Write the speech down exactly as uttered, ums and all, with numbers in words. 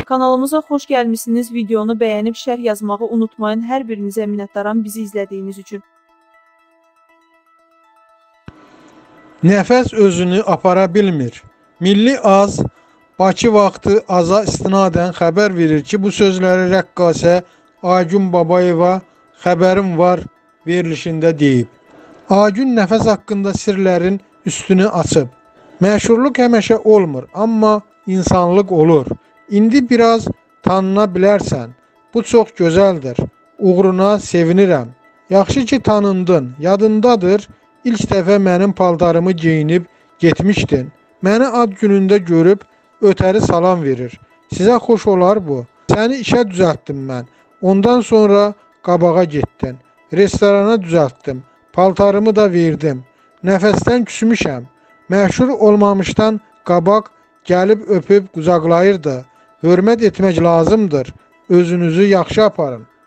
Kanalımıza xoş gəlmişsiniz. Videonu bəyənib şərh yazmağı unutmayın. Hər birinizə minnətdaram bizi izlədiyiniz üçün. Nəfəs özünü apara bilmir. Milli az, Bakı vaxtı aza istinadən xəbər verir ki, bu sözləri rəqqasə Agün Babayeva xəbərim var verilişində deyib. Agün nəfəs haqqında sirlərin üstünü açıb. Məşhurluq həmişə olmur, amma insanlıq olur. İndi biraz tanına bilərsən. Bu çox gözəldir. Uğruna sevinirəm. Yaxşı ki tanındın. Yadındadır, ilk dəfə mənim paltarımı geyinib getmişdin. Məni ad günündə görüb ötəri salam verir. Sizə xoş olar bu. Səni işə düzəltdim mən. Ondan sonra qabağa getdin. Restorana düzəltdim. Paltarımı da verdim. Nəfəsdən küsmüşəm. Məşhur olmamışdan qabaq gəlib öpüb qucaqlayırdı. Hörmət etmək lazımdır. Özünüzü yaxşı aparın.